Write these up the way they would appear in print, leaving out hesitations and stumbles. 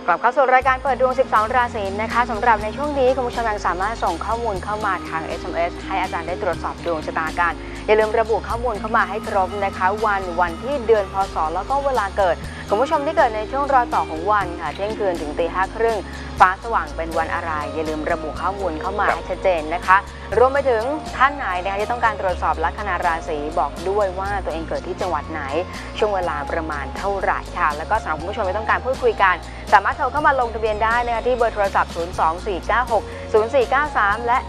กลับเข้าสู่รายการเปิดดวง 12 ราศีนะคะสำหรับในช่วงนี้คุณผู้ชมยังสามารถส่งข้อมูลเข้ามาทาง SMS ให้อาจารย์ได้ตรวจสอบดวงชะตากันอย่าลืมระบุข้อมูลเข้ามาให้ครบนะคะวันที่เดือนพศแล้วก็เวลาเกิดคุณผู้ชมที่เกิดในช่วงรอยต่อของวันค่ะเที่ยงคืนถึงตี 5:30ฟ้าสว่างเป็นวันอะไรอย่าลืมระบุข้อมูลเข้ามาให้ชัดเจนนะคะรวมไปถึงท่านไหนนะคะที่ต้องการตรวจสอบลัคนาราศีบอกด้วยว่าตัวเองเกิดที่จังหวัดไหนช่วงเวลาประมาณเท่าไหร่ค่ะแล้วก็สำหรับคุณผู้ชมที่ต้องการพูดคุยกันสามารถโทรเข้ามาลงทะเบียนได้นะคะที่เบอร์โทรศัพท์ 024960493 และ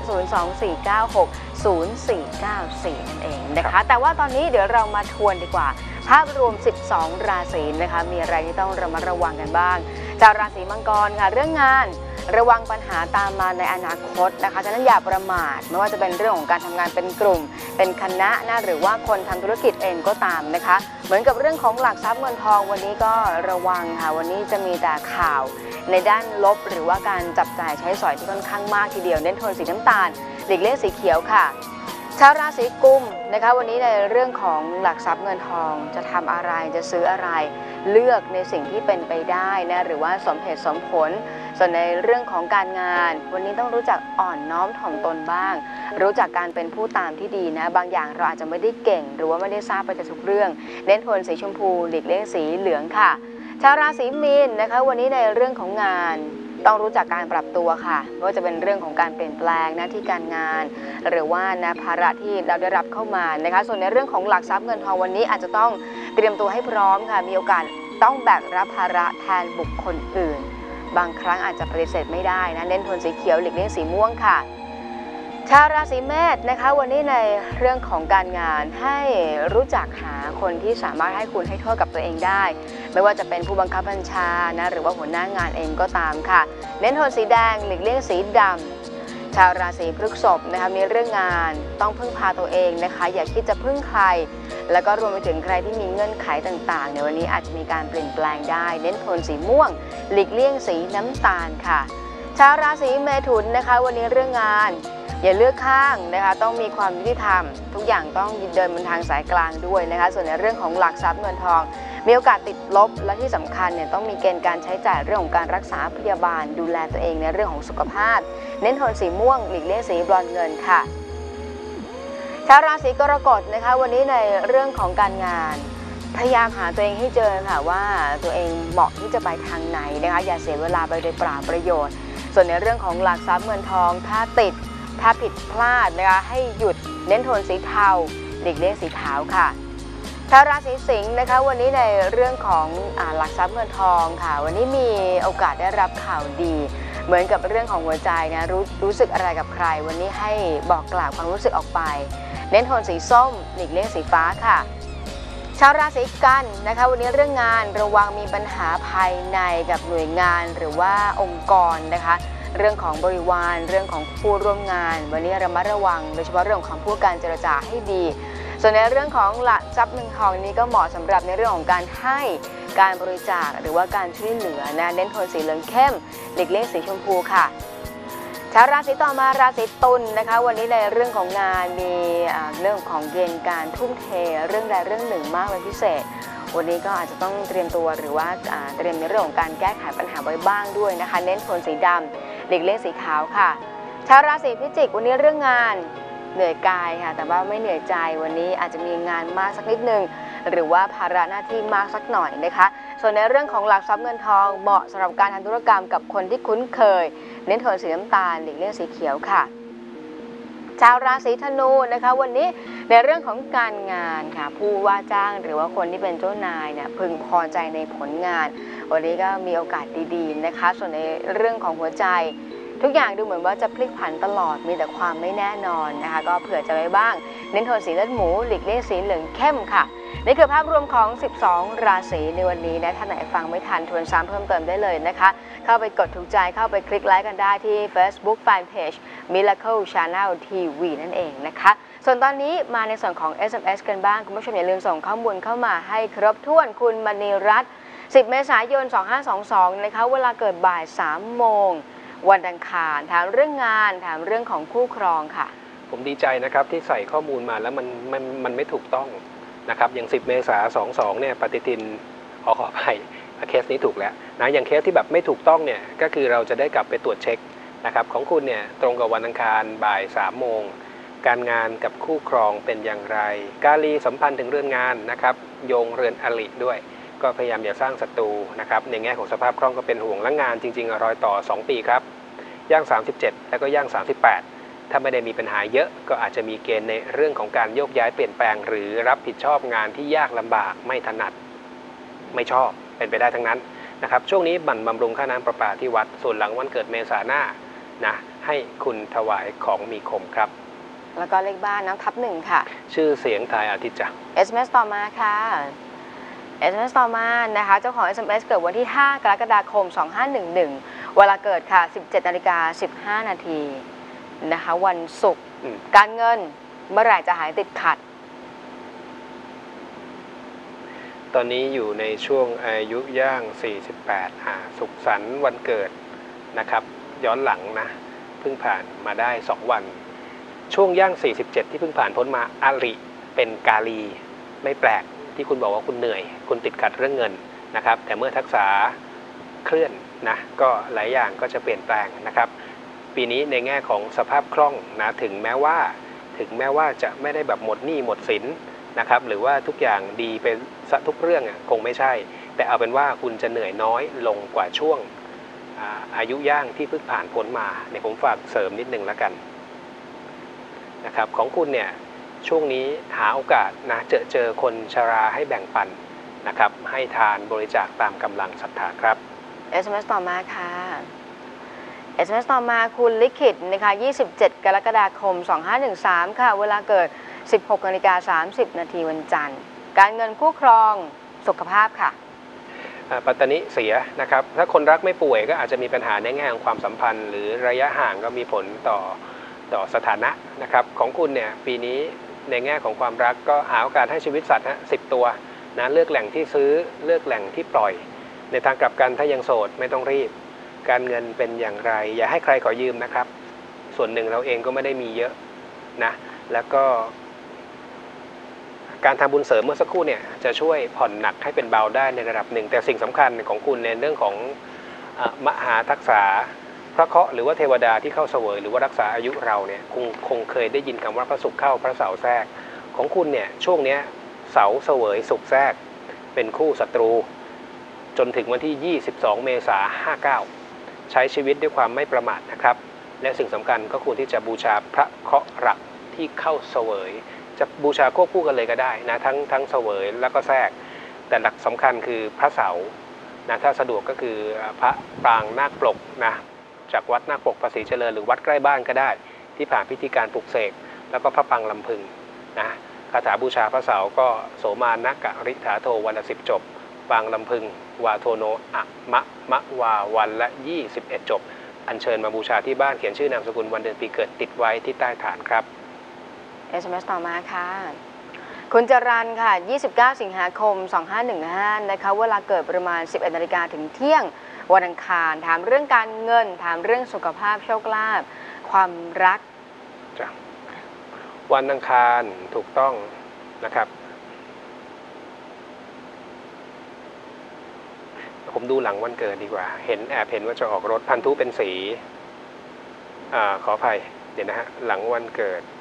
024960494 นั่นเองนะคะแต่ว่าตอนนี้เดี๋ยวเรามาทวนดีกว่าภาพรวม 12 ราศีนะคะมีอะไรที่ต้องระมัดระวังกันบ้างชาวราศีมังกรค่ะเรื่องงานระวังปัญหาตามมาในอนาคตนะคะฉะนั้นอย่าประมาทไม่ว่าจะเป็นเรื่องของการทำงานเป็นกลุ่มเป็นคณะนะหรือว่าคนทำธุรกิจเองก็ตามนะคะเหมือนกับเรื่องของหลักทรัพย์เงินทองวันนี้ก็ระวังค่ะวันนี้จะมีแต่ข่าวในด้านลบหรือว่าการจับจ่ายใช้สอยที่ค่อนข้างมากทีเดียวเน้นโทนสีน้ำตาลหลีกเลี่ยงสีเขียวค่ะชาวราศีกุมนะคะวันนี้ในเรื่องของหลักทรัพย์เงินทองจะทำอะไรจะซื้ออะไรเลือกในสิ่งที่เป็นไปได้นะหรือว่าสมเหตุสมผลส่วนในเรื่องของการงานวันนี้ต้องรู้จักอ่อนน้อมถ่อมตนบ้างรู้จักการเป็นผู้ตามที่ดีนะบางอย่างเราอาจจะไม่ได้เก่งหรือว่าไม่ได้ทราบไปทุกเรื่องเน้นโทนสีชมพูหลีกเลี่ยงสีเหลืองค่ะชาวราศีมีนนะคะวันนี้ในเรื่องของงานต้องรู้จักการปรับตัวค่ะไม่ว่าจะเป็นเรื่องของการเปลี่ยนแปลงหน้าที่การงานหรือว่านะภาระที่เราได้รับเข้ามานะคะส่วนในเรื่องของหลักทรัพย์เงินทองวันนี้อาจจะต้องเตรียมตัวให้พร้อมค่ะมีโอกาสต้องแบกรับภาระแทนบุคคลอื่นบางครั้งอาจจะปฏิเสธไม่ได้นะเน้นโทนสีเขียวหลีกเลี่ยงสีม่วงค่ะชาวราศีเมษนะคะวันนี้ในเรื่องของการงานให้รู้จักหาคนที่สามารถให้คุณให้โทษกับตัวเองได้ไม่ว่าจะเป็นผู้บังคับบัญชานะหรือว่าหัวหน้างานเองก็ตามค่ะเน้นโทนสีแดงหลีกเลี่ยงสีดำชาวราศีพฤษภนะคะมีเรื่องงานต้องพึ่งพาตัวเองนะคะอย่าคิดจะพึ่งใครแล้วก็รวมไปถึงใครที่มีเงื่อนไขต่างๆในวันนี้อาจจะมีการเปลี่ยนแปลงได้เน้นโทนสีม่วงหลีกเลี่ยงสีน้ำตาลค่ะชาวราศีเมถุนนะคะวันนี้เรื่องงานอย่าเลือกข้างนะคะต้องมีความยุติธรรมทุกอย่างต้องเดินบนทางสายกลางด้วยนะคะส่วนในเรื่องของหลักทรัพย์เงินทองมีโอกาสติดลบและที่สำคัญเนี่ยต้องมีเกณฑ์การใช้จ่ายเรื่องของการรักษาพยาบาลดูแลตัวเองในเรื่องของสุขภาพเน้นโทนสีม่วงหลีกเลี่ยงสีบรอนซ์เงินค่ะชาวราศีกรกฎนะคะวันนี้ในเรื่องของการงานพยายามหาตัวเองให้เจอค่ะว่าตัวเองเหมาะที่จะไปทางไหนนะคะอย่าเสียเวลาไปโดยเปล่าประโยชน์ส่วนในเรื่องของหลักทรัพย์เงินทองถ้าผิดพลาดนะคะให้หยุดเน้นโทนสีเทาหลีกเลี่ยงสีขาวค่ะชาวราศีสิงห์นะคะวันนี้ในเรื่องของหลักทรัพย์เงินทองค่ะวันนี้มีโอกาสได้รับข่าวดีเหมือนกับเรื่องของหัวใจนะรู้สึกอะไรกับใครวันนี้ให้บอกกล่าวความรู้สึกออกไปเน้นโทนสีส้มหลีกเลี่ยงสีฟ้าค่ะชาวราศีกันนะคะวันนี้เรื่องงานระวังมีปัญหาภายในกับหน่วยงานหรือว่าองค์กรนะคะเรื่องของบริวารเรื่องของผู้ร่วมงานวันนี้ระมัดระวังโดยเฉพาะเรื่องของคำพูดการเจรจาให้ดีส่วนในเรื่องของหลักทรัพย์เงินทองนี้ก็เหมาะสำหรับในเรื่องของการให้การบริจาคหรือว่าการช่วยเหลือนะเน้นโทนสีเหลืองเข้มหลีกเลี่ยงสีชมพูค่ะชาวราศีต่อมาราศีตุลนะคะวันนี้ในเรื่องของงานมีเรื่องของเกณฑ์การทุ่มเทเรื่องใดเรื่องหนึ่งมากเป็นพิเศษวันนี้ก็อาจจะต้องเตรียมตัวหรือว่าเตรียมในเรื่องของการแก้ไขปัญหาไว้บ้างด้วยนะคะเน้นโทนสีดำหลีกเลี่ยงสีขาวค่ะชาวราศีพิจิกวันนี้เรื่องงานเหนื่อยกายค่ะแต่ว่าไม่เหนื่อยใจวันนี้อาจจะมีงานมากสักนิดนึงหรือว่าภาระหน้าที่มากสักหน่อยนะคะส่วนในเรื่องของหลักทรัพย์เงินทองเหมาะสำหรับการทำธุรกรรมกับคนที่คุ้นเคยเน้นโทนสีน้ำตาลหลีกเลี่ยงสีเขียวค่ะชาวราศีธนูนะคะวันนี้ในเรื่องของการงานค่ะผู้ว่าจ้างหรือว่าคนที่เป็นเจ้านายเนี่ยพึงพอใจในผลงานวันนี้ก็มีโอกาสดีๆนะคะส่วนในเรื่องของหัวใจทุกอย่างดูเหมือนว่าจะพลิกผันตลอดมีแต่ความไม่แน่นอนนะคะก็เผื่อใจไว้บ้างเน้นโทนสีเลือดหมูหลีกเลี่ยงสีเหลืองเข้มค่ะนี่คือภาพรวมของ 12 ราศีในวันนี้นะถ้าไหนฟังไม่ทันทวนซ้ำเพิ่มเติมได้เลยนะคะเข้าไปกดถูกใจเข้าไปคลิกไลค์กันได้ที่ Facebook Fanpage Miracle Channel TV นั่นเองนะคะส่วนตอนนี้มาในส่วนของ SMS กันบ้างคุณผู้ชมอย่าลืมส่งข้อมูลเข้ามาให้ครบถ้วนคุณมณีรัตน์10 เมษายน 2522นะคะเวลาเกิดบ่าย 3 โมงวันอังคารถามเรื่องงานถามเรื่องของคู่ครองค่ะผมดีใจนะครับที่ใส่ข้อมูลมาแล้วมันไม่ถูกต้องนะครับอย่าง10 เมษายน 22เนี่ยปฏิทินขออภัยเคสนี้ถูกแล้วนะอย่างเคสที่แบบไม่ถูกต้องเนี่ยก็คือเราจะได้กลับไปตรวจเช็คนะครับของคุณเนี่ยตรงกับวันอังคารบ่าย3 โมงการงานกับคู่ครองเป็นอย่างไรกาลีสัมพันธ์ถึงเรือนงานนะครับโยงเรือนอริด้วยก็พยายามอย่าสร้างศัตรูนะครับในแง่ของสภาพคล่องก็เป็นห่วงและงานจริงๆรอยต่อ2 ปีครับย่าง37แล้วก็ย่าง38ถ้าไม่ได้มีปัญหาเยอะก็อาจจะมีเกณฑ์ในเรื่องของการโยกย้ายเปลี่ยนแปลงหรือรับผิดชอบงานที่ยากลำบากไม่ถนัดไม่ชอบเป็นไปได้ทั้งนั้นนะครับช่วงนี้บั่นบำรุงค่าน้ำประปาที่วัดส่วนหลังวันเกิดเมษาหน้านะให้คุณถวายของมีคมครับแล้วก็เลขบ้านน้ำทับ1ค่ะชื่อเสียงทายอาทิตย์จ้ะ SMS ต่อมาค่ะ SMS ต่อมานะคะเจ้าของ SMS เกิดวันที่5 กรกฎาคม 2511เวลาเกิดค่ะ 17:15 นาทีนะคะวันศุกร์การเงินเมื่อไหร่จะหายติดขัดตอนนี้อยู่ในช่วงอายุย่าง48สุขสันต์วันเกิดนะครับย้อนหลังนะเพิ่งผ่านมาได้2 วันช่วงย่าง47ที่เพิ่งผ่านพ้นมาอริเป็นกาลีไม่แปลกที่คุณบอกว่าคุณเหนื่อยคุณติดขัดเรื่องเงินนะครับแต่เมื่อทักษะเคลื่อนนะก็หลายอย่างก็จะเปลี่ยนแปลงนะครับปีนี้ในแง่ของสภาพคล่องนะถึงแม้ว่าจะไม่ได้แบบหมดหนี้หมดสินนะครับหรือว่าทุกอย่างดีไปซะทุกเรื่องคงไม่ใช่แต่เอาเป็นว่าคุณจะเหนื่อยน้อยลงกว่าช่วงอายุย่างที่เพิ่งผ่านพ้นมาเนี่ยผมฝากเสริมนิดนึงแล้วกันนะครับของคุณเนี่ยช่วงนี้หาโอกาสนะเจอคนชราให้แบ่งปันนะครับให้ทานบริจาคตามกำลังศรัทธาครับ SMS ต่อมาค่ะ SMS ต่อมาคุณลิขิตนะคะ27 กรกฎาคม 2513ค่ะเวลาเกิด 16:30 นาทีวันจันทร์การเงินคู่ครองสุขภาพค่ะปัตตานิเสียนะครับถ้าคนรักไม่ป่วยก็อาจจะมีปัญหาในแง่ของความสัมพันธ์หรือระยะห่างก็มีผลต่อสถานะนะครับของคุณเนี่ยปีนี้ในแง่ของความรักก็หาโอกาสให้ชีวิตสัตว์10 ตัวนะเลือกแหล่งที่ซื้อเลือกแหล่งที่ปล่อยในทางกลับกันถ้ายังโสดไม่ต้องรีบการเงินเป็นอย่างไรอย่าให้ใครขอยืมนะครับส่วนหนึ่งเราเองก็ไม่ได้มีเยอะนะแล้วก็การทำบุญเสริมเมื่อสักครู่เนี่ยจะช่วยผ่อนหนักให้เป็นเบาได้ในระดับหนึ่งแต่สิ่งสำคัญของคุณในเรื่องของมหาทักษะพระเคราะห์หรือว่าเทวดาที่เข้าเสวยหรือว่ารักษาอายุเราเนี่ยคงเคยได้ยินคำว่าพระศุกร์เข้าพระเสาร์แทรกของคุณเนี่ยช่วงนี้เสาเสวยศุกร์แทรกเป็นคู่ศัตรูจนถึงวันที่22 เมษายน 59ใช้ชีวิตด้วยความไม่ประมาทนะครับและสิ่งสำคัญก็ควรที่จะบูชาพระเคราะห์หลักที่เข้าเสวยจะบูชาควบคู่กันเลยก็ได้นะทั้งเสวยแล้วก็แทรกแต่หลักสำคัญคือพระเสานะถ้าสะดวกก็คือพระปรางนาคปลกนะจากวัดนาคปลกภาษีเจริญหรือวัดใกล้บ้านก็ได้ที่ผ่านพิธีการปลุกเสกแล้วก็พระปรางลำพึงนะคาถาบูชาพระเสาก็โสมานักกะริถาโทวันละ10 จบปรางลำพึงวาโทโนอะมะวาวันละ21 จบอัญเชิญมาบูชาที่บ้านเขียนชื่อนามสกุลวันเดือนปีเกิดติดไว้ที่ใต้ฐานครับ SMS ต่อมาค่ะคุณจรัญค่ะ29 สิงหาคม 2515นะคะเวลาเกิดประมาณ 11 นาฬิกาถึงเที่ยงวันอังคารถามเรื่องการเงินถามเรื่องสุขภาพโชคลาภความรักจ้ะวันอังคารถูกต้องนะครับผมดูหลังวันเกิดดีกว่าแอบเห็นว่าจะออกรถพันธุเป็นสีขออภัยเดี๋ยวนะฮะหลังวันเกิด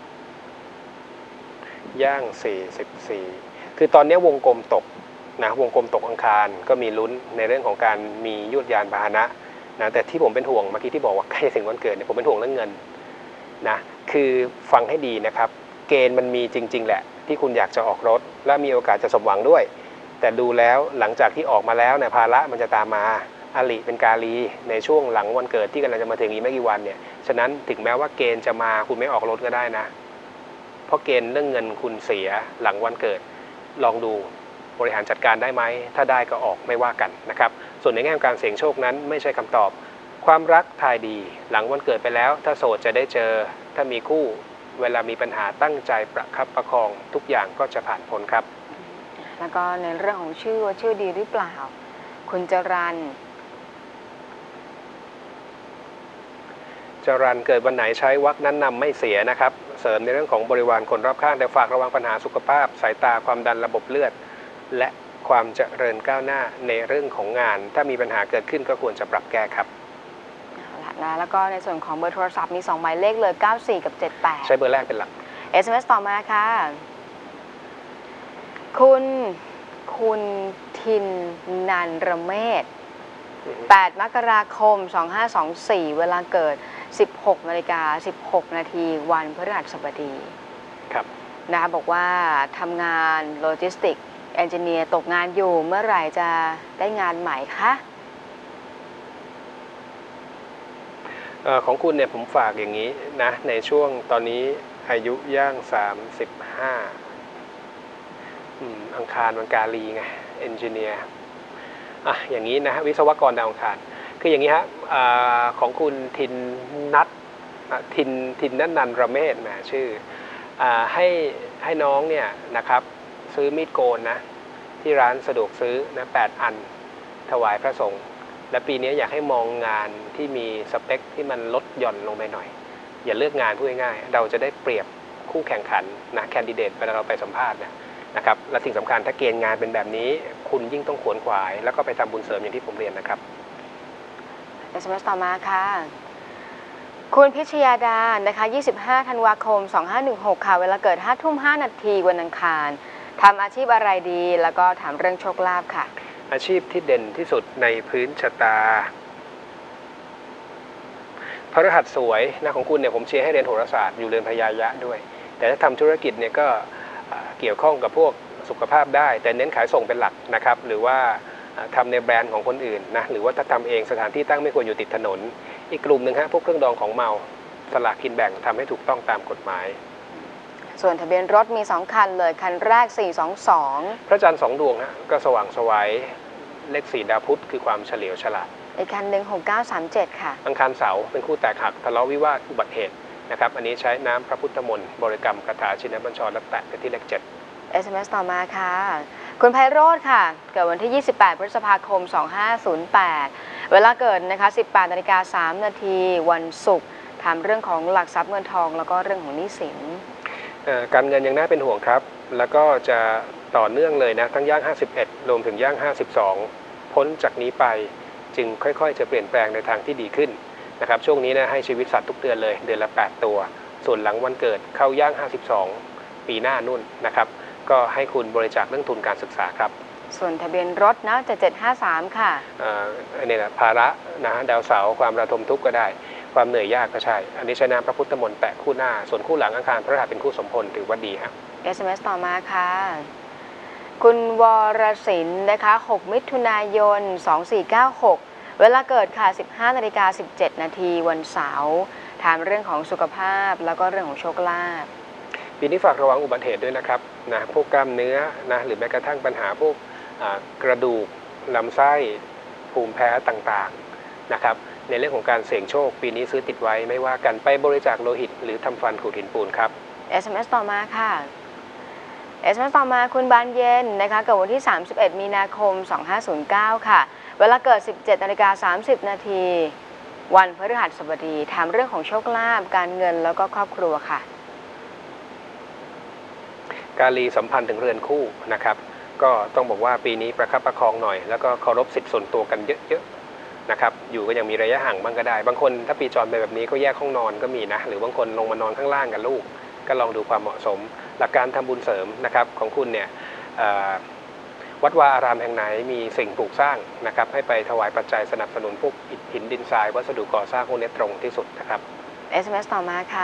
ย่าง44คือตอนนี้วงกลมตกนะวงกลมตกอังคารก็มีลุ้นในเรื่องของการมียวดยานพาหนะนะแต่ที่ผมเป็นห่วงเมื่อกี้ที่บอกว่าใกล้ถึงวันเกิดเนี่ยผมเป็นห่วงเรื่องเงินนะคือฟังให้ดีนะครับเกณฑ์มันมีจริงๆแหละที่คุณอยากจะออกรถและมีโอกาสจะสมหวังด้วยแต่ดูแล้วหลังจากที่ออกมาแล้วเนี่ยภาระมันจะตามมาอริเป็นกาลีในช่วงหลังวันเกิดที่กำลังจะมาถึงอีกไม่กี่วันเนี่ยฉะนั้นถึงแม้ว่าเกณฑ์จะมาคุณไม่ออกรถก็ได้นะเพราะเกณฑ์เรื่องเงินคุณเสียหลังวันเกิดลองดูบริหารจัดการได้ไหมถ้าได้ก็ออกไม่ว่ากันนะครับส่วนในแง่การเสี่ยงโชคนั้นไม่ใช่คำตอบความรักทายดีหลังวันเกิดไปแล้วถ้าโสดจะได้เจอถ้ามีคู่เวลามีปัญหาตั้งใจประคับประคองทุกอย่างก็จะผ่านพ้นครับแล้วก็ในเรื่องของชื่อว่าชื่อดีหรือเปล่าคุณจรัญเกิดวันไหนใช้วรรคนั้นนำไม่เสียนะครับเสริมในเรื่องของบริวารคนรอบข้างแต่ฝากระวังปัญหาสุขภาพสายตาความดันระบบเลือดและความเจริญก้าวหน้าในเรื่องของงานถ้ามีปัญหาเกิดขึ้นก็ควรจะปรับแก้ครับเอาละนะแล้วก็ในส่วนของเบอร์โทรศัพท์มี 2 หมายเลขเลย 94 กับ 78 ใช้เบอร์แรกเป็นหลัก SMS ต่อมาค่ะ คุณทินนันระเมศ 8 มกราคม 2524 เวลาเกิด 16:16 นาทีวันพฤหัสบดีครับนะคะบอกว่าทำงานโลจิสติกเอนจิเนียร์ตกงานอยู่เมื่อไหร่จะได้งานใหม่คะของคุณเนี่ยผมฝากอย่างนี้นะในช่วงตอนนี้อายุย่าง35อังคารวันกาลีไงเอนจิเนียร์อย่างนี้นะวิศวกรดาวอังคารคืออย่างนี้ฮะของคุณทินนันระเมศนะชื่อให้น้องเนี่ยนะครับซื้อมีดโกนนะที่ร้านสะดวกซื้อนะ8 อันถวายพระสงฆ์และปีนี้อยากให้มองงานที่มีสเปคที่มันลดหย่อนลงไปหน่อยอย่าเลือกงานพูดง่ายๆเราจะได้เปรียบคู่แข่งขันนะแคนดิเดตเวลาเราไปสัมภาษณ์นะครับและสิ่งสำคัญถ้าเกณฑ์งานเป็นแบบนี้คุณยิ่งต้องขวนขวายแล้วก็ไปทำบุญเสริมอย่างที่ผมเรียนนะครับ SMS ต่อมาค่ะคุณพิชยาดานะคะ25 ธันวาคม 2516 ค่ะเวลาเกิด 5:05 นาทีวันอังคารทำอาชีพอะไรดีแล้วก็ถามเรื่องโชคลาภค่ะอาชีพที่เด่นที่สุดในพื้นชะตาพฤหัสสวยนะของคุณเนี่ยผมเชียร์ให้เรียนโหราศาสตร์อยู่เรือนพญายะด้วยแต่ถ้าทำธุรกิจเนี่ยก็เกี่ยวข้องกับพวกสุขภาพได้แต่เน้นขายส่งเป็นหลักนะครับหรือว่าทำในแบรนด์ของคนอื่นนะหรือว่าถ้าทำเองสถานที่ตั้งไม่ควรอยู่ติดถนนอีกกลุ่มหนึ่งฮะพวกเครื่องดองของเมาสลากกินแบ่งทำให้ถูกต้องตามกฎหมายส่วนทะเบียนรถมี2 คันเลยคันแรก422 พระจันทร์2 ดวงฮะก็สว่างไสวเลข4ดาวพุธคือความเฉลียวฉลาดอีกคันหนึ่ง6937ค่ะอังคารเสาร์เป็นคู่แตกหักทะเลาะวิวาทอุบัติเหตุนะครับอันนี้ใช้น้ำพระพุทธมนต์บริกรรมคาถาชินบัญชรและแตะไปที่เลข7 SMS ต่อมาค่ะคุณไพโรจน์ค่ะเกิดวันที่ 28 พฤษภาคม 2508 เวลาเกิดนะคะ 18:03 นาทีวันศุกร์ถามเรื่องของหลักทรัพย์เงินทองแล้วก็เรื่องของหนี้สินการเงินยังน่าเป็นห่วงครับแล้วก็จะต่อเนื่องเลยนะทั้งย่าง51รวมถึงย่าง52พ้นจากนี้ไปจึงค่อยๆจะเปลี่ยนแปลงในทางที่ดีขึ้นนะครับช่วงนี้นะให้ชีวิตสัตว์ทุกเดือนเลยเดือนละ8 ตัวส่วนหลังวันเกิดเข้าย่าง52ปีหน้านุ่นนะครับก็ให้คุณบริจาคเรื่องทุนการศึกษาครับส่วนทะเบียนรถนะ7753ค่ะอันนี้นะภาระนะดาวเสาร์ความระทมทุกข์ก็ได้ความเหนื่อยยากก็ใช่อันนี้ใช้น้ำพระพุทธมนต์แปะคู่หน้าส่วนคู่หลังอังคารพฤหัสเป็นคู่สมพลถือว่าดีครับ SMS ต่อมาค่ะคุณวรศิลป์นะคะ6 มิถุนายน 2496 เวลาเกิดค่ะ 15:17 นาทีวันเสาร์ถามเรื่องของสุขภาพแล้วก็เรื่องของโชคลาภปีนี้ฝากระวังอุบัติเหตุด้วยนะครับนะพวกกล้ามเนื้อนะหรือแม้กระทั่งปัญหาพวกกระดูกลำไส้ภูมิแพ้ต่างๆนะครับในเรื่องของการเสี่ยงโชคปีนี้ซื้อติดไว้ไม่ว่ากันไปบริจาคโลหิตหรือทำฟันขูดหินปูนครับ SMS ต่อมาค่ะ SMS ต่อมาคุณบานเย็นนะคะเกิดวันที่ 31 มีนาคม 2509 ค่ะเวลาเกิด 17:30 นาทีวันพฤหัสบดีถามเรื่องของโชคลาภการเงินแล้วก็ครอบครัวค่ะการีสัมพันธ์ถึงเรือนคู่นะครับก็ต้องบอกว่าปีนี้ประคับประคองหน่อยแล้วก็เคารพสิทธิส่วนตัวกันเยอะๆนะครับอยู่ก็ยังมีระยะห่างบ้างก็ได้บางคนถ้าปีจรไปแบบนี้ก็แยกห้องนอนก็มีนะหรือบางคนลงมานอนข้างล่างกับลูกก็ลองดูความเหมาะสมหลักการทำบุญเสริมนะครับของคุณเนี่ยวัดวาอารามแห่งไหนมีสิ่งปลูกสร้างนะครับให้ไปถวายปัจจัยสนับสนุนพวกอิฐหินดินทรายวัสดุก่อสร้างพวกนี้ตรงที่สุดนะครับ SMS ต่อมาค่ะ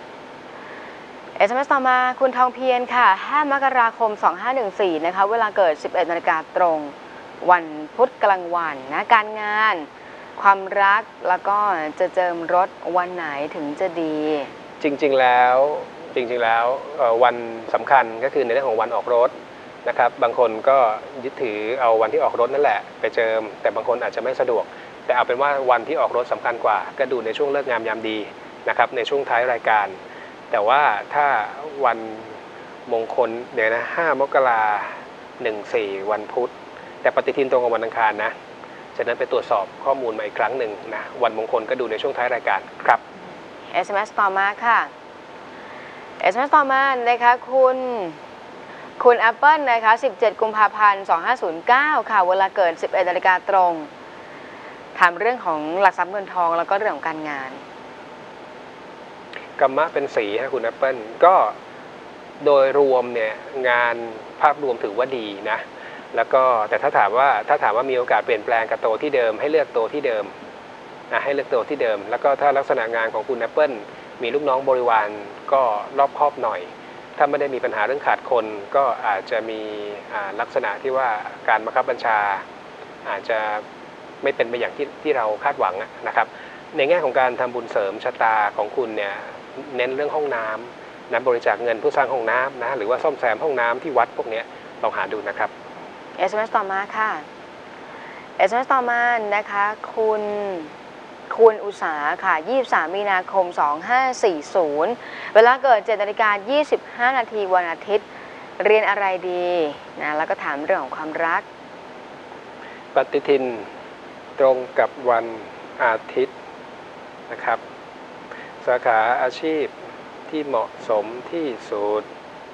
SMS ต่อมาคุณทองเพียรค่ะ5 มกราคม 2514 นะคะเวลาเกิด 11 นาฬิกาตรงวันพุธกลางวันนะการงานความรักแล้วก็จะเจิมรถวันไหนถึงจะดีจริงๆแล้ววันสำคัญก็คือในเรื่องของวันออกรถนะครับบางคนก็ยึดถือเอาวันที่ออกรถนั่นแหละไปเจิมแต่บางคนอาจจะไม่สะดวกแต่เอาเป็นว่าวันที่ออกรถสำคัญกว่าก็ดูในช่วงเลิกงามยามดีนะครับในช่วงท้ายรายการแต่ว่าถ้าวันมงคลเดี๋ยวนะ5 มกราคม 14วันพุธแต่ปฏิทินตรงกับวันอังคารนะฉะนั้นไปตรวจสอบข้อมูลมาอีกครั้งหนึ่งนะวันมงคลก็ดูในช่วงท้ายรายการครับ SMS ต่อมาค่ะ SMS ต่อมานะคะคุณคุณแอปเปิลนะคะ17 กุมภาพันธ์ 2509 ค่ะ เวลาเกิด 11 นาฬิกาตรง ถามเรื่องของหลักทรัพย์เงินทองแล้วก็เรื่องของการงานกรรมะเป็นสีฮะคุณแอปเปิลก็โดยรวมเนี่ยงานภาพรวมถือว่าดีนะแล้วก็แต่ถ้าถามว่ามีโอกาสเปลี่ยนแปลงกับตัวที่เดิมให้เลือกตัวที่เดิมนะให้เลือกตัวที่เดิมแล้วก็ถ้าลักษณะงานของคุณแอปเปิลมีลูกน้องบริวารก็รอบคอบหน่อยถ้าไม่ได้มีปัญหาเรื่องขาดคนก็อาจจะมีลักษณะที่ว่าการบังคับบัญชาอาจจะไม่เป็นไปอย่างที่เราคาดหวังนะครับในแง่ของการทำบุญเสริมชะตาของคุณเนี่ยเน้นเรื่องห้องน้ำนะบริจาคเงินเพื่อสร้างห้องน้ำนะหรือว่าซ่อมแซมห้องน้ำที่วัดพวกนี้ลองหาดูนะครับ SMS ต่อมาค่ะ SMS ต่อมานะคะคุณอุษาค่ะ23 มีนาคม 2540 เวลาเกิด 7 นาฬิกา 25 นาทีวันอาทิตย์เรียนอะไรดีนะแล้วก็ถามเรื่องของความรักปฏิทินตรงกับวันอาทิตย์นะครับสาขาอาชีพที่เหมาะสมที่สุด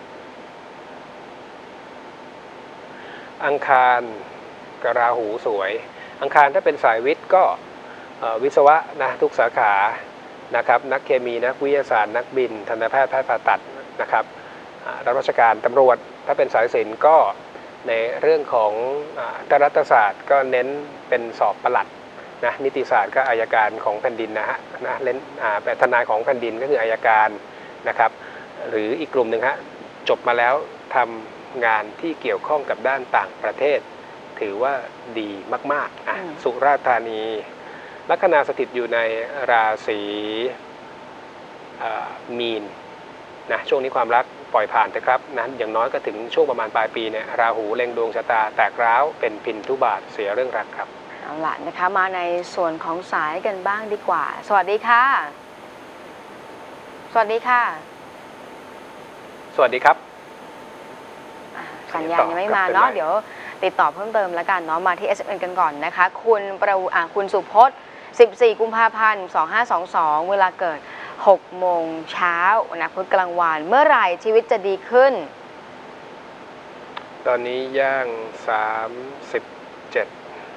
อังคารกราหูสวยอังคารถ้าเป็นสายวิทย์ก็วิศวะนะทุกสาขานะครับนักเคมีนักวิทยาศาสตร์นักบินทันตแพทย์แพทย์ผ่าตัดนะครับรับราชการตำรวจถ้าเป็นสายศิลป์ก็ในเรื่องของรัฐศาสตร์ก็เน้นเป็นสอบปลัดนะนิติศาสตร์ก็อัยการของแผ่นดินนะฮะเล่นทนายของแผ่นดินก็คืออัยการนะครับหรืออีกกลุ่มหนึ่งฮะจบมาแล้วทำงานที่เกี่ยวข้องกับด้านต่างประเทศถือว่าดีมากๆสุราษฎร์ธานีลัคนาสถิตอยู่ในราศีมีนนะช่วงนี้ความรักปล่อยผ่านนะครับนะอย่างน้อยก็ถึงช่วงประมาณปลายปีเนี่ยราหูเล็งดวงชะตาแตกร้าวเป็นพินทุบาทเสียเรื่องรักครับเอาล่ะนะคะมาในส่วนของสายกันบ้างดีกว่าสวัสดีค่ะสวัสดีค่ะสวัสดีครับสัญญาณยังไม่มาเนาะเดี๋ยวติดต่อเพิ่มเติมแล้วกันเนาะมาที่ SMS กันก่อนนะคะคุณสุพจน์14 กุมภาพันธ์ 2522 เวลาเกิด 6 โมงเช้านะพุธกลางวันเมื่อไหร่ชีวิตจะดีขึ้นตอนนี้ย่าง37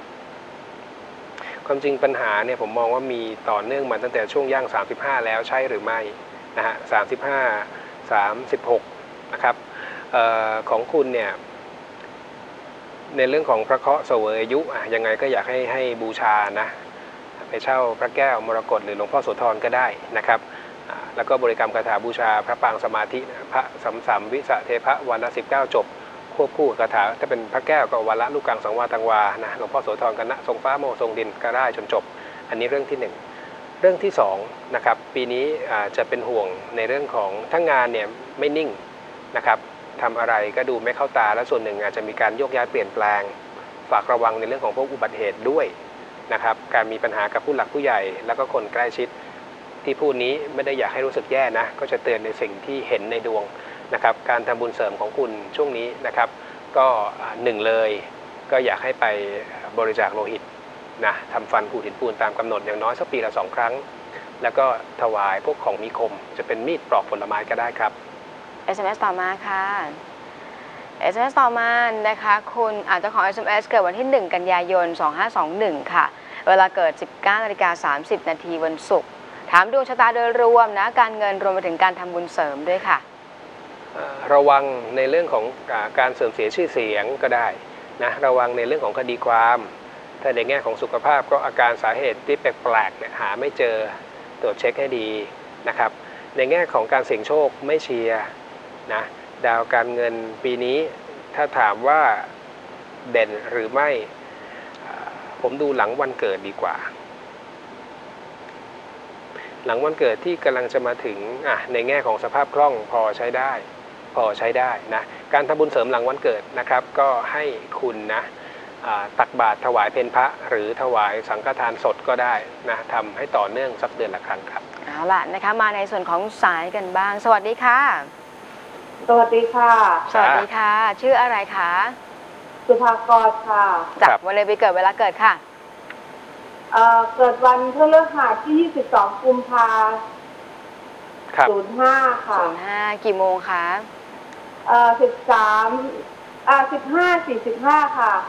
ความจริงปัญหาเนี่ยผมมองว่ามีต่อเนื่องมาตั้งแต่ช่วงย่าง35แล้วใช่หรือไม่นะฮะ35 36นะครับของคุณเนี่ยในเรื่องของพระเคราะห์เสวยอายุยังไงก็อยากให้บูชานะไปเช่าพระแก้วมรกตหรือหลวงพ่อโสธรก็ได้นะครับแล้วก็บริกรรมคาถาบูชาพระปางสมาธิพระสัมวิสะเทพะวันละ19จบควบคู่กับคาถาถ้าเป็นพระแก้วก็วันละลูกกังสังวาตังวานะหลวงพ่อโสธรกันนะทรงฟ้าโมทรงดินก็ได้จนจบอันนี้เรื่องที่1เรื่องที่2นะครับปีนี้จะเป็นห่วงในเรื่องของทั้งงานเนี่ยไม่นิ่งนะครับทำอะไรก็ดูไม่เข้าตาและส่วนหนึ่งอาจจะมีการโยกย้ายเปลี่ยนแปลงฝากระวังในเรื่องของพวกอุบัติเหตุด้วยนะครับการมีปัญหากับผู้หลักผู้ใหญ่แล้วก็คนใกล้ชิดที่พูดนี้ไม่ได้อยากให้รู้สึกแย่นะก็จะเตือนในสิ่งที่เห็นในดวงนะครับการทำบุญเสริมของคุณช่วงนี้นะครับก็1เลยก็อยากให้ไปบริจาคโลหิตนะทำฟันขูดหินปูนตามกำหนดอย่างน้อยสักปีละ2 ครั้งแล้วก็ถวายพวกของมีคมจะเป็นมีดปลอกผลไม้ก็ได้ครับ SMS ต่อมาค่ะ SMS ต่อมานะคะคุณอาจจะขอ SMS เกิดวันที่1 กันยายน 2521 ค่ะเวลาเกิด 19:30 นาทีวันศุกร์ถามดวงชะตาโดยรวมนะการเงินรวมไปถึงการทำบุญเสริมด้วยค่ะระวังในเรื่องของการเสื่อมเสียชื่อเสียงก็ได้นะระวังในเรื่องของคดีความถ้าในแง่ของสุขภาพก็อาการสาเหตุที่แปลกๆเนี่ยหาไม่เจอตรวจเช็คให้ดีนะครับในแง่ของการเสี่ยงโชคไม่เชียร์นะดาวการเงินปีนี้ถ้าถามว่าเด่นหรือไม่ผมดูหลังวันเกิดดีกว่าหลังวันเกิดที่กำลังจะมาถึงในแง่ของสภาพคล่องพอใช้ได้นะการทำบุญเสริมหลังวันเกิดนะครับก็ให้คุณนะตักบาตรถวายเพลพระหรือถวายสังฆทานสดก็ได้นะทำให้ต่อเนื่องสักเดือนละครั้งครับเอาล่ะนะคะมาในส่วนของสายกันบ้างสวัสดีค่ะสวัสดีค่ะสวัสดีค่ะชื่ออะไรคะสุภากรค่ะจากวันเลยไปเกิดเวลาเกิดค่ะเกิดวันพฤหัสที่22 กุมภาพันธ์ 05 ค่ะ 05กี่โมงคะ 13 15:45 ค่ะ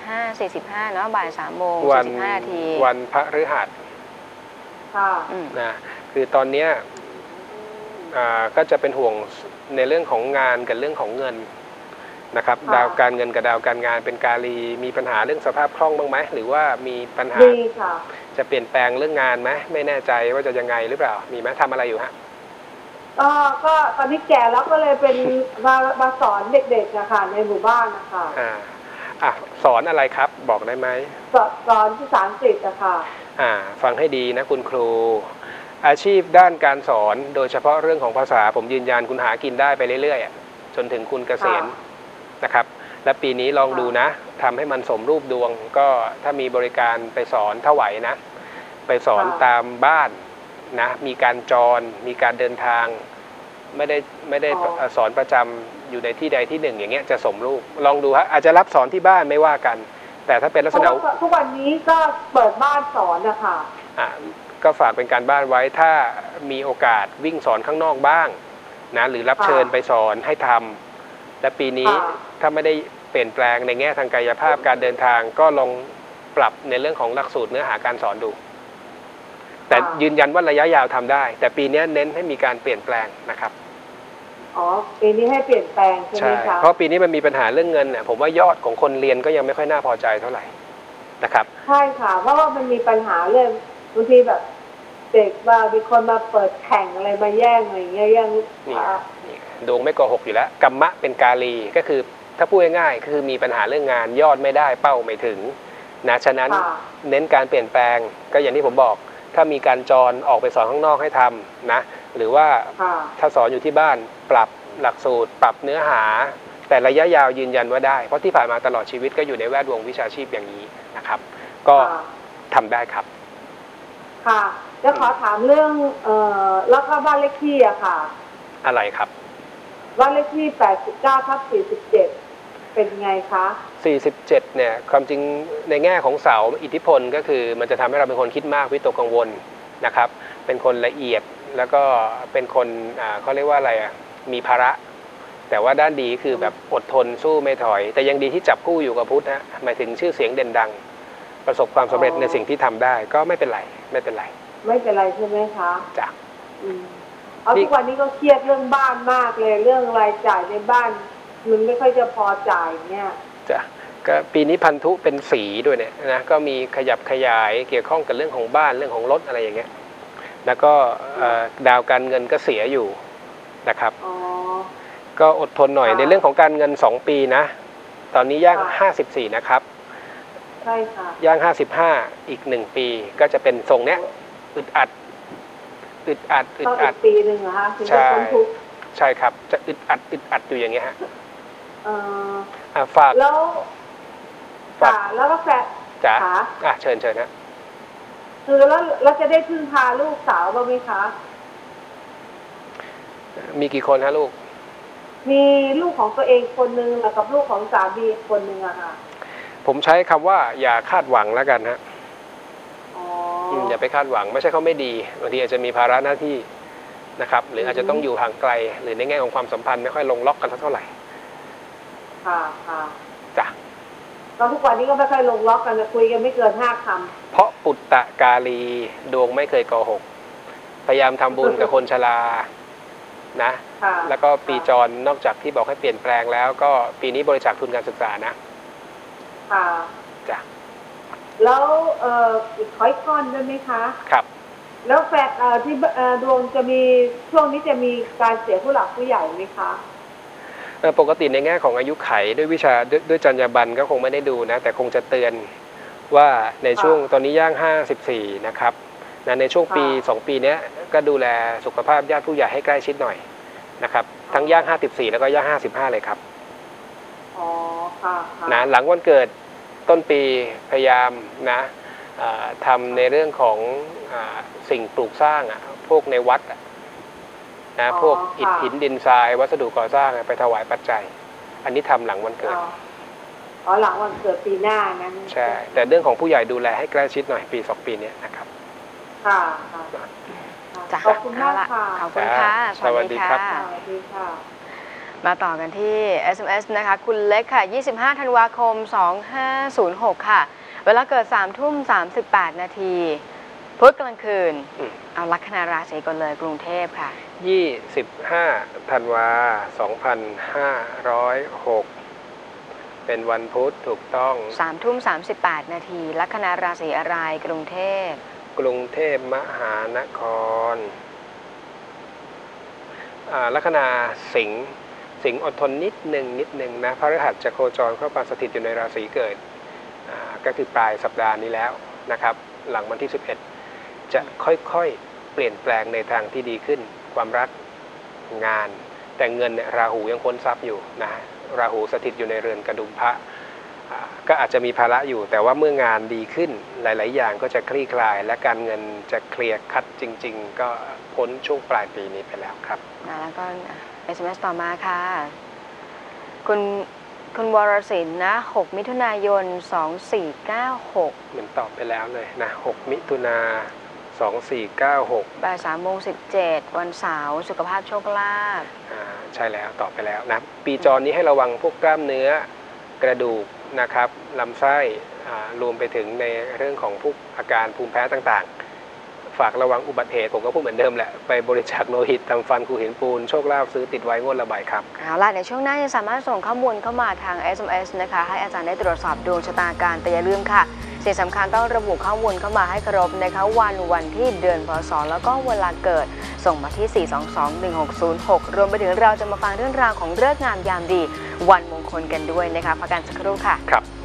15:45เนาะบ่าย3:45 นาทีวันพฤหัสค่ะนะคือตอนเนี้ยก็จะเป็นห่วงในเรื่องของงานกับเรื่องของเงินนะครับค่ะดาวการเงินกับดาวการงานเป็นกาลีมีปัญหาเรื่องสภาพคล่องบ้างไหมหรือว่ามีปัญหาดีค่ะจะเปลี่ยนแปลงเรื่องงานไหมไม่แน่ใจว่าจะยังไงหรือเปล่ามีไหมทำอะไรอยู่ฮะก็ตอนนี้แก่แล้วก็เลยเป็นมาสอนเด็กๆนะคะในหมู่บ้านนะคะสอนอะไรครับบอกได้ไหมสอนภาษาอังกฤษนะคะฟังให้ดีนะคุณครู อาชีพด้านการสอนโดยเฉพาะเรื่องของภาษาผมยืนยันคุณหากินได้ไปเรื่อยๆจนถึงคุณเกษียณนะครับและปีนี้ลองดูนะทำให้มันสมรูปดวงก็ถ้ามีบริการไปสอนถ้าไหวนะไปสอนตามบ้านนะมีการจรมีการเดินทางไม่ได้สอนประจำอยู่ในที่ใดที่หนึ่งอย่างเงี้ยจะสมรูปลองดูฮะอาจจะรับสอนที่บ้านไม่ว่ากัน แต่ถ้าเป็นลักษณะทุกวันนี้ก็เปิดบ้านสอนนะคะก็ฝากเป็นการบ้านไว้ถ้ามีโอกาสวิ่งสอนข้างนอกบ้างนะหรือรับเชิญไปสอนให้ทำและปีนี้ถ้าไม่ได้เปลี่ยนแปลงในแง่ทางกายภาพการเดินทางก็ลองปรับในเรื่องของหลักสูตรเนื้อหาการสอนดูแต่ยืนยันว่าระยะยาวทำได้แต่ปีนี้เน้นให้มีการเปลี่ยนแปลงนะครับปีนี้ให้เปลี่ยนแปลงใช่ไหมคะเพราะปีนี้มันมีปัญหาเรื่องเงินเนี่ยผมว่ายอดของคนเรียนก็ยังไม่ค่อยน่าพอใจเท่าไหร่นะครับใช่ค่ะเพราะว่ามันมีปัญหาเรื่องบางทีแบบเด็กว่ามีคนมาเปิดแข่งอะไรมาแย่งอะไรเงี้ยแย่งดวงไม่โกหกอยู่แล้วกัมมะเป็นกาลีก็คือถ้าพูดง่ายๆคือมีปัญหาเรื่องงานยอดไม่ได้เป้าไม่ถึงนะฉะนั้นเน้นการเปลี่ยนแปลงก็อย่างที่ผมบอกถ้ามีการจรออกไปสอนข้างนอกให้ทำนะหรือว่าถ้าสอนอยู่ที่บ้านปรับหลักสูตรปรับเนื้อหาแต่ระยะยาวยืนยันว่าได้เพราะที่ผ่านมาตลอดชีวิตก็อยู่ในแวดวงวิชาชีพอย่างนี้นะครับก็ทำได้ครับค่ะจะขอถามเรื่องแล้วก็บ้านเลขที่อะค่ะอะไรครับบ้านเลขที่89/47เป็นไงคะ 47เนี่ยความจริงในแง่ของเสาอิทธิพลก็คือมันจะทำให้เราเป็นคนคิดมากวิตกกังวลนะครับเป็นคนละเอียดแล้วก็เป็นคนเขาเรียกว่าอะไรมีภาระแต่ว่าด้านดีคือแบบอดทนสู้ไม่ถอยแต่ยังดีที่จับคู่อยู่กับพุทธนะหมายถึงชื่อเสียงเด่นดังประสบความสำเร็จในสิ่งที่ทำได้ก็ไม่เป็นไรไม่เป็นไรใช่ไหมคะจ้ะทุกวันนี้ก็เครียดเรื่องบ้านมากเลยเรื่องรายจ่ายในบ้านมันไม่ค่อยจะพอจ่ายเนี่ยจ้ะก็ปีนี้พันธุเป็นสีด้วยเนี่ยนะก็มีขยับขยายเกี่ยวข้องกับเรื่องของบ้านเรื่องของรถอะไรอย่างเงี้ยแล้วก็ดาวการเงินก็เสียอยู่นะครับก็อดทนหน่อยในเรื่องของการเงิน2ปีนะตอนนี้ย่าง54นะครับใช่ค่ะย่าง55อีก1ปีก็จะเป็นทรงเนี้ยอึดอัดปีนึงเหรอคะใช่ใช่ครับจะอึดอัดอยู่อย่างเงี้ยฮะฝากแล้วก็แฟนจ๋าเชิญนะคือแล้วจะได้พึ่งพาลูกสาวบ้างไหมคะมีกี่คนฮะลูกมีลูกของตัวเองคนนึงแล้วกับลูกของสามีคนนึงอะค่ะผมใช้คำว่าอย่าคาดหวังแล้วกันฮะอย่าไปคาดหวังไม่ใช่เขาไม่ดีบางทีอาจจะมีภาระหน้าที่นะครับหรืออาจจะต้องอยู่ห่างไกลหรือในแง่ของความสัมพันธ์ไม่ค่อยลงล็อกกันเท่าไหร่ค่ะจ้ะตอนทุกวันนี้ก็ไม่ค่อยลงล็อกกันจะคุยกันไม่เกิน5 คำเพราะปุตตะกาลีดวงไม่เคยโกหกพยายามทำบุญกับคนชรานะแล้วก็ปีจรนอกจากที่บอกให้เปลี่ยนแปลงแล้วก็ปีนี้บริจาคทุนการศึกษานะค่ะจ้ะแล้วอีกข้อนได้ไหมคะครับแล้วแฟนที่ดวงจะมีช่วงนี้จะมีการเสียผู้หลักผู้ใหญ่ไหมคะปกติในแง่ของอายุไขด้วยวิชาด้วยจรรยาบรรณก็คงไม่ได้ดูนะแต่คงจะเตือนว่าในช่วงตอนนี้ย่าง54นะครับในช่วงปี2ปีนี้ก็ดูแลสุขภาพญาติผู้ใหญ่ให้ใกล้ชิดหน่อยนะครับทั้งย่าง54แล้วก็ย่าง55เลยครับนะหลังวันเกิดต้นปีพยายามนะทำในเรื่องของสิ่งปลูกสร้างพวกในวัดนะพวกอิฐหินดินทรายวัสดุก่อสร้างไปถวายปัจจัยอันนี้ทำหลังวันเกิดหลังวันเกิดปีหน้านั้นใช่แต่เรื่องของผู้ใหญ่ดูแลให้ใกล้ชิดหน่อยปี2ปีนี้นะครับค่ะขอบคุณมากค่ะขอบคุณค่ะสวัสดีครับสวัสดีค่ะมาต่อกันที่ SMS นะคะคุณเล็กค่ะ25ธันวาคม2506ค่ะเวลาเกิด3:38 นาทีพุธกลางคืนเอาลัคนาราศีก่อนเลยกรุงเทพค่ะ 25ธันวา2506เป็นวันพุธถูกต้อง 3:38 นาทีลัคนาราศีอะไรกรุงเทพกรุงเทพมหานครลัคนาสิงห์อดทนนิดหนึ่งนะพฤหัสจะโคจรเข้ามาสถิตอยู่ในราศีเกิดก็คือปลายสัปดาห์นี้แล้วนะครับหลังวันที่11จะค่อยๆเปลี่ยนแปลงในทางที่ดีขึ้นความรักงานแต่เงินเนี่ยราหูยังค้นทรัพย์อยู่นะราหูสถิตอยู่ในเรือนกระดุมพระก็อาจจะมีภาระอยู่แต่ว่าเมื่องานดีขึ้นหลายๆอย่างก็จะคลี่คลายและการเงินจะเคลียร์คัดจริงๆก็พ้นช่วงปลายปีนี้ไปแล้วครับแล้วก็ SMS ต่อมาค่ะคุณวรศิลป์นะ6 มิถุนายน2496 เหมือนตอบไปแล้วเลยนะ6 มิถุนา2496 บ่าย3:17วันเสาร์สุขภาพโชคลาภใช่แล้วตอบไปแล้วนะปีจรนี้ให้ระวังพวกกล้ามเนื้อกระดูกนะครับลำไส้รวมไปถึงในเรื่องของพวกอาการภูมิแพ้ต่างๆฝากระวังอุบัติเหตุผมก็พูดเหมือนเดิมแหละไปบริจาคโลหิตทำฟันขูดหินปูนโชคลาภซื้อติดไว้งวดละใบครับเอาล่ะในช่วงหน้ายังสามารถส่งข้อมูลเข้ามาทาง SMS นะคะให้อาจารย์ได้ตรวจสอบดวงชะตาการแต่อย่าลืมค่ะสิ่งสำคัญต้องระบุข้อมูลเข้ามาให้ครบนะคะวันที่เดือนพศแล้วก็เวลาเกิดส่งมาที่ 4221606 รวมไปถึงเราจะมาฟังเรื่องราวของฤกษ์งามยามดีวันมงคลกันด้วยนะคะพักกันสักครู่ค่ะครับ